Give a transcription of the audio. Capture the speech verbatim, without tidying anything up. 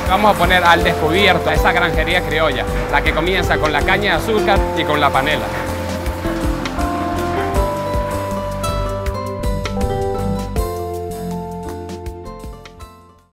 Vamos a poner al descubierto a esa granjería criolla, la que comienza con la caña de azúcar y con la panela.